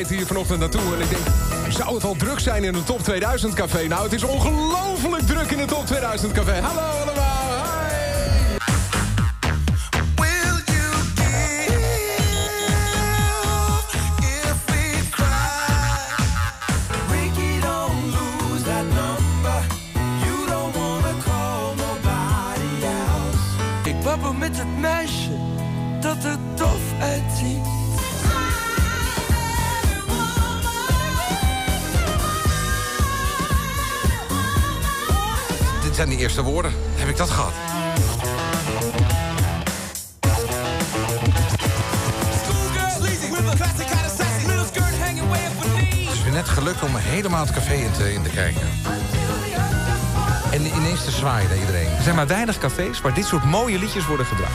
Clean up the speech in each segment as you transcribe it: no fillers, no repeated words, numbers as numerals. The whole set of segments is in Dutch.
reed hier vanochtend naartoe en ik denk... zou het al druk zijn in het Top 2000 Café? Nou, het is ongelooflijk druk in het Top 2000 Café. Hallo allemaal, hi! Ik babbel met het meisje dat er tof uitziet. Dit zijn die eerste woorden. Heb ik dat gehad? Het is weer net gelukt om helemaal het café in te kijken. En ineens te zwaaien naar iedereen. Er zijn maar weinig cafés waar dit soort mooie liedjes worden gedraaid.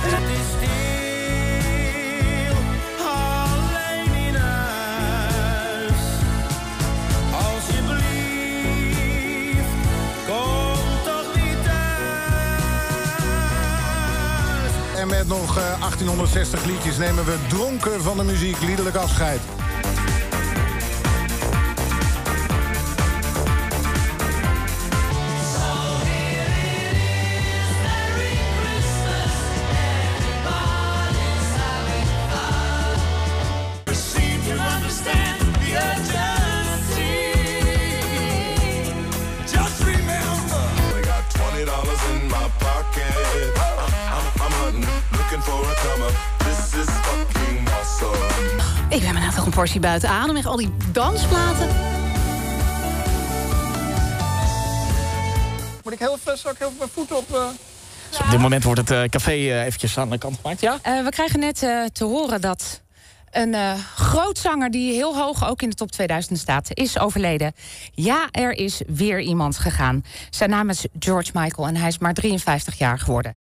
En met nog 1860 liedjes nemen we dronken van de muziek liederlijk afscheid. Ik ben me nou toch een portie buiten adem. Echt al die dansplaten. Moet ik heel even mijn voet op... Dus op dit moment wordt het café eventjes aan de kant gemaakt, ja? We krijgen net te horen dat een grootzanger die heel hoog ook in de top 2000 staat, is overleden. Ja, er is weer iemand gegaan. Zijn naam is George Michael en hij is maar 53 jaar geworden.